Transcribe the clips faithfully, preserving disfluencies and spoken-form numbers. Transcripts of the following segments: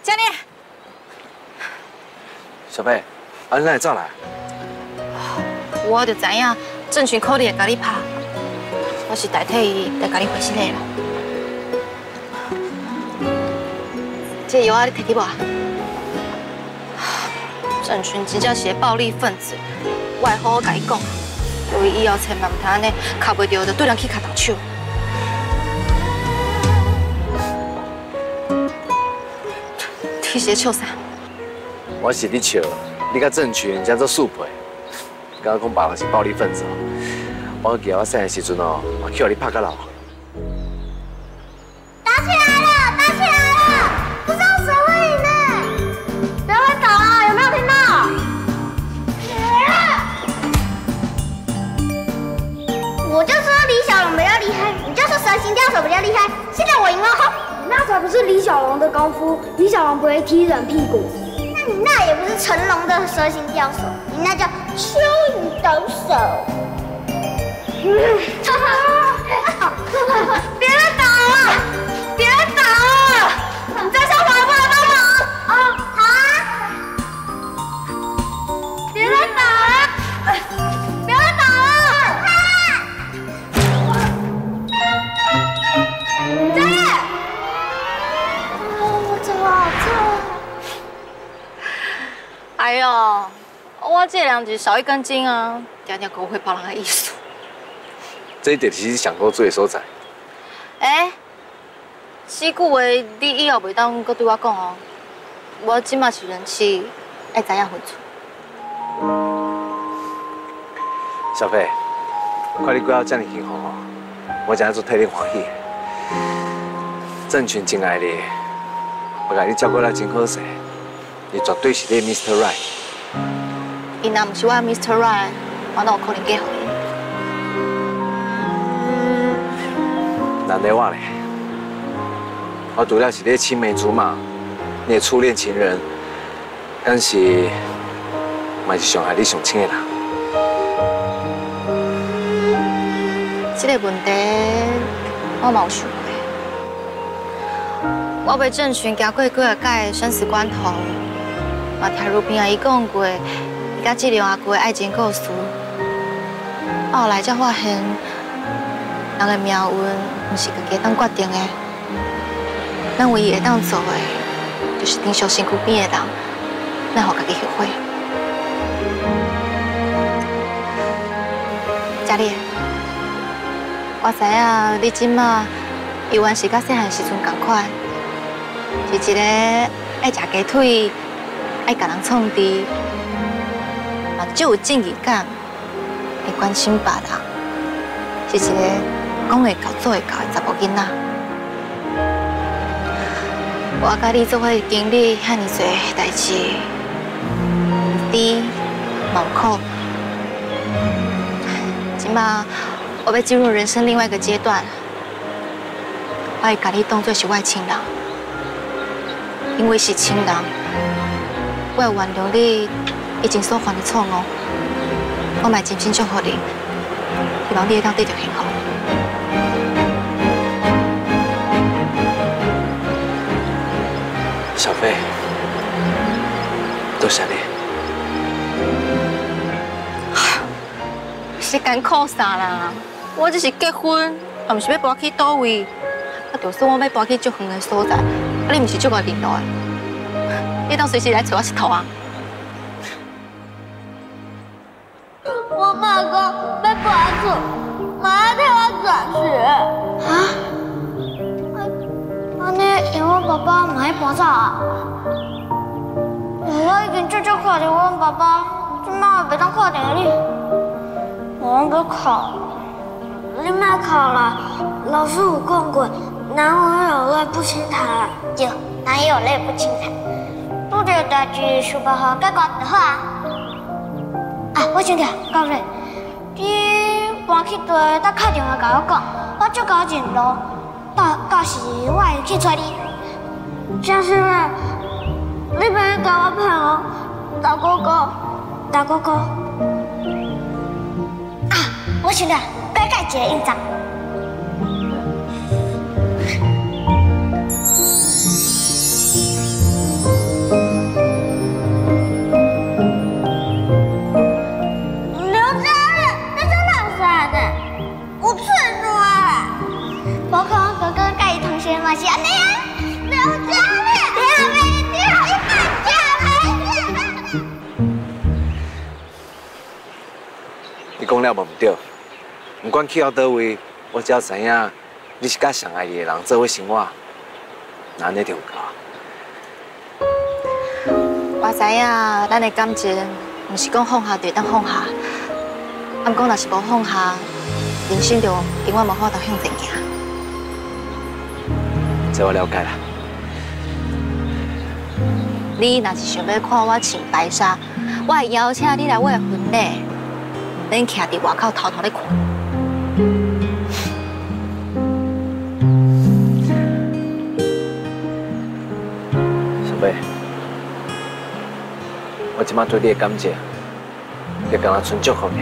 嘉烈， 小飞，啊，你哪会走来？ 我就知影郑群可能会甲你拍，我是代替伊来甲你回信的啦。这药啊，你摕去无？郑群真正是个暴力分子，我会好好甲伊讲，所以以后千万唔通安尼，靠袂着就对人去卡动手。你是咧笑啥？ 我是咧笑，你甲郑群才做速配，刚刚讲爸爸是暴力分子哦。我记得我细汉时阵哦，我去互你拍到老。 打起来了！打起来了！不知道谁会赢呢？不要乱搞啊！有没有听到？我就说李小龙比较厉害，你就说蛇形吊手比较厉害。现在我赢了哈！ 那才不是李小龙的功夫，李小龙不会踢人屁股。 那你那也不是成龙的蛇形吊手，你那叫蚯蚓抖手。别再打了！别再打了！你再上回来过来帮忙啊！好啊！别再打了！别再打了！嘉业，我怎么好痛？ 哎呦，我这两日少一根筋啊，常常误会别人的意思。 这一点其实想过做的所在。 哎，死句话你以后袂当搁对我讲哦。我即马是人妻，爱知影分寸。 小飞，看你过到这么幸福哦，我真系做替你欢喜。郑群真爱你，我甲你照顾得真好势，你绝对是你 Mister Right。 伊若唔是我 Mister Right， 我哪有可能嫁予伊？ 难得我嘞，我除了是你的青梅竹马，你的初恋情人，但是，嘛是上爱你上亲的人。 这个问题我嘛有想过。我为郑群行过几个届生死关头，嘛听路边阿姨讲过，伊甲这两阿姑的爱情故事。后来才发现，人的命运不是家己当决定的，咱唯一会当做的，就是珍惜身躯边的人，咱互家己后悔。嘉丽，我知影你即马依然是甲细汉时阵同款，是一个爱食鸡腿、爱甲人创治，嘛最有正义感，会关心别人，是一个讲会到做会到的查某囡仔。我甲你做伙经历遐尼多代志，甜、嘛有苦。即马我要进入人生另外一个阶段，我会把你当作是我的亲人，因为是亲人，我会原谅你以前所犯的错误，我嘛真心祝福你，希望你会当得到幸福。 小飞，多谢你。 是艰苦啥啦？我只是结婚，也毋是要搬去倒位，啊，就算我要搬去足远的所在，啊，你毋是足爱联络的，你当随时来找我佚佗啊！ 我妈讲要搬厝，妈要替我转学。啊？安尼，因为爸爸唔爱搬走啊？我已经足足看到阮爸爸，即摆袂当看到你。我要考，你莫考啦！老师有讲过，男儿有泪不轻弹。对，男儿有泪不轻弹。拄着代志想办法解决就好啊。啊，我想起来，高瑞，你搬去地，搭打电话甲我讲，我足够认路，到到时我会去找你。张师妹，你别甲我骗哦，大哥哥，大哥哥。我想了，改改一个印章。 嘛是安尼啊，了解咧，听袂着，伊嘛听袂着。 你讲了无唔对，不管去到倒位，我只要知影你是甲上爱你的人做伙生活，那安尼就有够。 我知影咱的感情，唔是讲放下就当放下，啊，讲若是无放下，人生就永远无法度向前行。 这我了解啦。 你若是想要看我穿白纱，我会邀请你来我的婚礼，免徛伫外口偷偷咧看。 小妹，我即马对你的感情，就敢若纯祝福尔。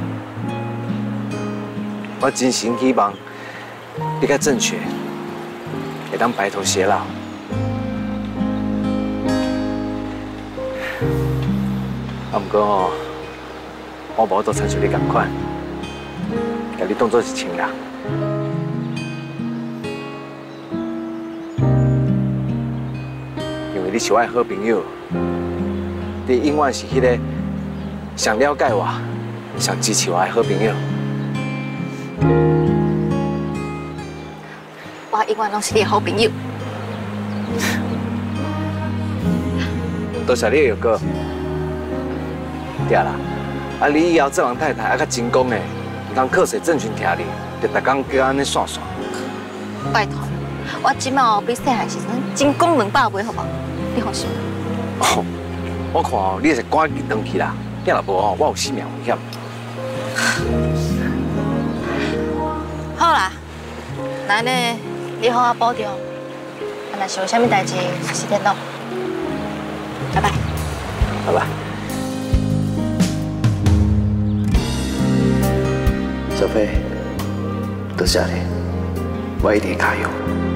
我真心希望你甲正确会当白头偕老。啊，不过哦，我无都亲像你同款，甲你当作是亲人。因为你是我的好朋友，你永远是迄个上了解我、上支持我的好朋友。 我永远拢是你的好朋友。 多谢你的药膏。对啦，啊，你以后做人太太啊，较真讲的，唔通靠势正群听你，就逐工叫安尼算算。 拜托，我即马比细汉时阵真讲两百倍，好无？你放心。 哦，我看哦，你是赶紧回去啦，要若无哦，我有性命危险。 好啦，那呢，你好好保重。啊，若是有啥物代志，随时联络。拜拜。 拜拜。小飞，多谢你，我一定加油。